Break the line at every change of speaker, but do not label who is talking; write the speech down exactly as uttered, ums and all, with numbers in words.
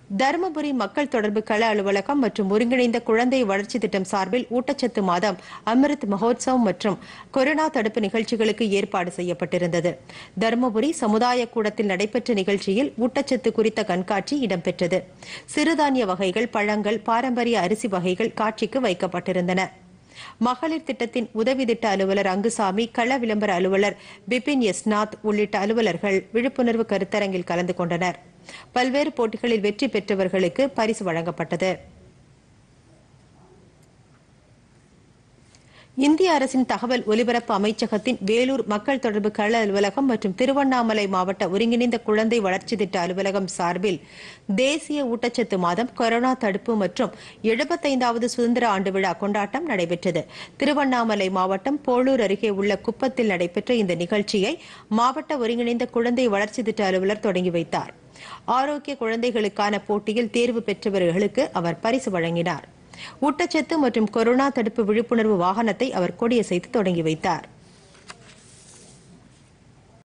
தருமபுரி மக்கள் தொடர்பு கள அலுவலகம் மற்றும் ஒருங்கிணைந்த குழந்தை வளர்ச்சி திட்டம் சார்பில் ஊட்டச்சத்து மாதம் அமிர்த் மகோத்சவ் மற்றும் கொரோனா தடுப்பு நிகழ்ச்சிகளுக்கு ஏற்பாடு செய்யப்பட்டிருந்தது. தருமபுரி சமுதாய கூடத்தில் நடைபெற்ற நிகழ்ச்சியில் ஊட்டச்சத்து குறித்த கண்காட்சி இடம்பெற்றது. சிறுதானிய வகைகள், பழங்கள், பாரம்பரிய அரிசி வகைகள் காட்சிக்கு வைக்கப்பட்டிருந்தன. மகளிர் திட்டத்தின் உதவி திட்ட அலுவலர் அங்குசாமி, கள விளம்பர அலுவலர் பிபின் எஸ்நாத் உள்ளிட்ட அலுவலர்கள் விழிப்புணர்வு கருத்தரங்கில் கலந்து கொண்டனர். பல்வேறு போட்டிகளில் வெற்றி பெற்றவர்களுக்கு பரிசு வழங்கப்பட்டது. இந்திய அரசின் தகவல் ஒலிபரப்பு அமைச்சகத்தின் வேலூர் மக்கள் தொடர்பு கள அலுவலகம் மற்றும் திருவண்ணாமலை மாவட்ட ஒருங்கிணைந்த குழந்தை வளர்ச்சி திட்ட அலுவலகம் சார்பில் தேசிய ஊட்டச்சத்து மாதம், கொரோனா தடுப்பு மற்றும் எழுபத்தைந்தாவது சுதந்திர ஆண்டு விழா கொண்டாட்டம் நடைபெற்றது. திருவண்ணாமலை மாவட்டம் போளூர் அருகே உள்ள குப்பத்தில் நடைபெற்ற இந்த நிகழ்ச்சியை மாவட்ட ஒருங்கிணைந்த குழந்தை வளர்ச்சி திட்ட அலுவலர் தொடங்கி வைத்தார். ஆரோக்கிய குழந்தைகளுக்கான போட்டியில் தேர்வு பெற்றவர்களுக்கு அவர் பரிசு வழங்கினார். ஊட்டச்சத்து மற்றும் கொரோனா தடுப்பு விழிப்புணர்வு வாகனத்தை அவர் கொடியசைத்து தொடங்கி வைத்தார்.